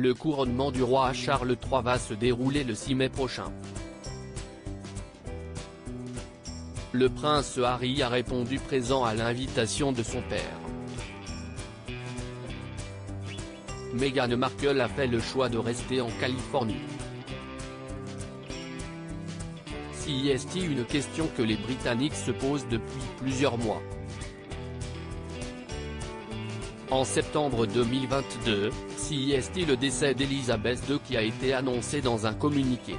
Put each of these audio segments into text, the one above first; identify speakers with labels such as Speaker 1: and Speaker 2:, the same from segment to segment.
Speaker 1: Le couronnement du roi Charles III va se dérouler le 6 mai prochain. Le prince Harry a répondu présent à l'invitation de son père. Meghan Markle a fait le choix de rester en Californie. CEST, une question que les Britanniques se posent depuis plusieurs mois. En septembre 2022, CEST, le décès d'Elisabeth II qui a été annoncé dans un communiqué.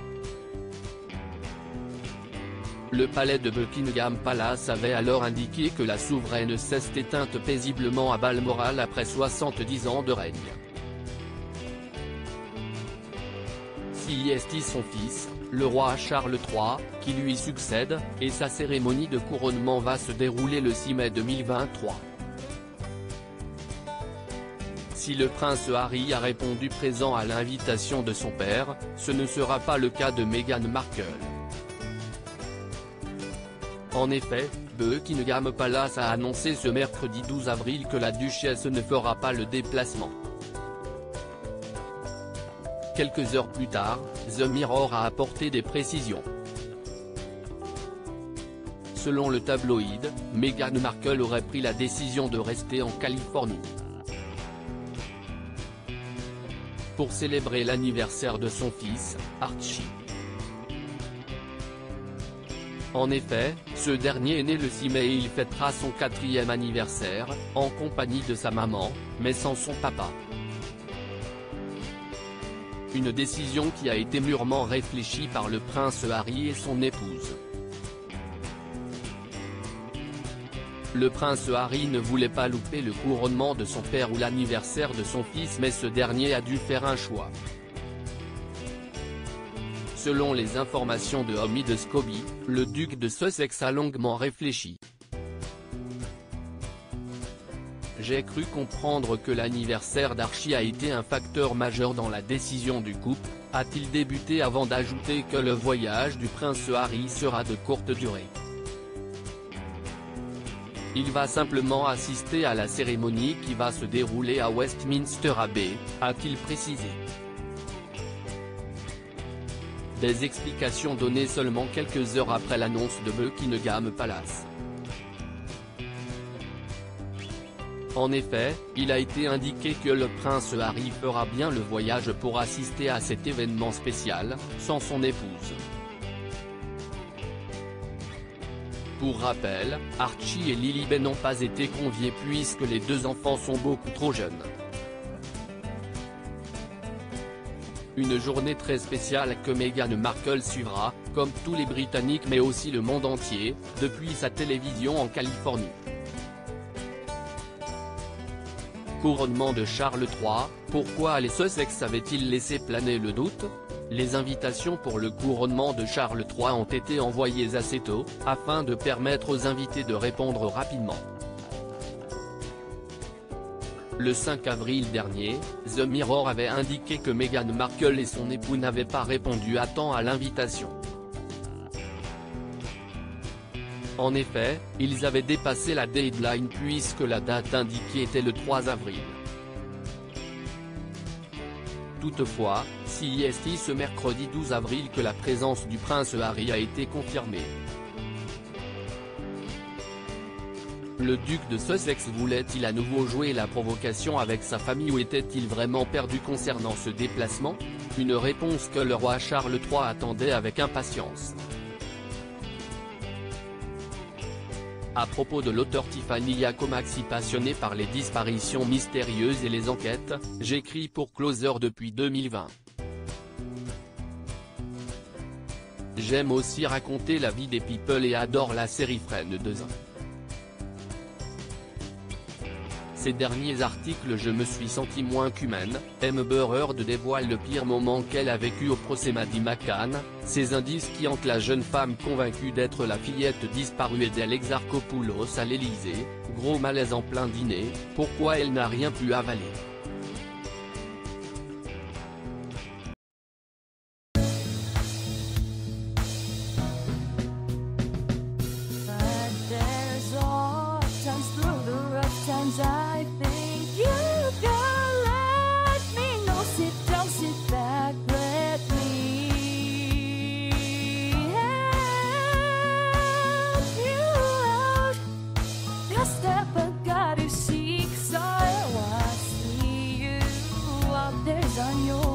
Speaker 1: Le palais de Buckingham Palace avait alors indiqué que la souveraine s'est éteinte paisiblement à Balmoral après 70 ans de règne. CEST, son fils, le roi Charles III, qui lui succède, et sa cérémonie de couronnement va se dérouler le 6 mai 2023. Si le prince Harry a répondu présent à l'invitation de son père, ce ne sera pas le cas de Meghan Markle. En effet, Buckingham Palace a annoncé ce mercredi 12 avril que la duchesse ne fera pas le déplacement. Quelques heures plus tard, The Mirror a apporté des précisions. Selon le tabloïd, Meghan Markle aurait pris la décision de rester en Californie pour célébrer l'anniversaire de son fils, Archie. En effet, ce dernier est né le 6 mai et il fêtera son 4e anniversaire, en compagnie de sa maman, mais sans son papa. Une décision qui a été mûrement réfléchie par le prince Harry et son épouse. Le prince Harry ne voulait pas louper le couronnement de son père ou l'anniversaire de son fils, mais ce dernier a dû faire un choix. Selon les informations de Omid Scobie, le duc de Sussex a longuement réfléchi. J'ai cru comprendre que l'anniversaire d'Archie a été un facteur majeur dans la décision du couple, a-t-il débuté avant d'ajouter que le voyage du prince Harry sera de courte durée. Il va simplement assister à la cérémonie qui va se dérouler à Westminster Abbey, a-t-il précisé. Des explications données seulement quelques heures après l'annonce de Buckingham Palace. En effet, il a été indiqué que le prince Harry fera bien le voyage pour assister à cet événement spécial, sans son épouse. Pour rappel, Archie et Lilibet n'ont pas été conviés puisque les deux enfants sont beaucoup trop jeunes. Une journée très spéciale que Meghan Markle suivra, comme tous les Britanniques mais aussi le monde entier, depuis sa télévision en Californie. Couronnement de Charles III, pourquoi les Sussex avaient-ils laissé planer le doute? Les invitations pour le couronnement de Charles III ont été envoyées assez tôt, afin de permettre aux invités de répondre rapidement. Le 5 avril dernier, The Mirror avait indiqué que Meghan Markle et son époux n'avaient pas répondu à temps à l'invitation. En effet, ils avaient dépassé la deadline puisque la date indiquée était le 3 avril. Toutefois, CEST ce mercredi 12 avril que la présence du prince Harry a été confirmée. Le duc de Sussex voulait-il à nouveau jouer la provocation avec sa famille ou était-il vraiment perdu concernant ce déplacement? Une réponse que le roi Charles III attendait avec impatience. À propos de l'auteur Tiffany Yacomaxi passionnée par les disparitions mystérieuses et les enquêtes, j'écris pour Closer depuis 2020. J'aime aussi raconter la vie des people et adore la série Friends 2. Ces derniers articles je me suis senti moins qu'humaine, Amber Heard dévoile le pire moment qu'elle a vécu au procès Maddie McCann, ces indices qui hantent la jeune femme convaincue d'être la fillette disparue d'Alexarchopoulos à l'Elysée, gros malaise en plein dîner, pourquoi elle n'a rien pu avaler.
Speaker 2: I think you can let me know. Sit down. done your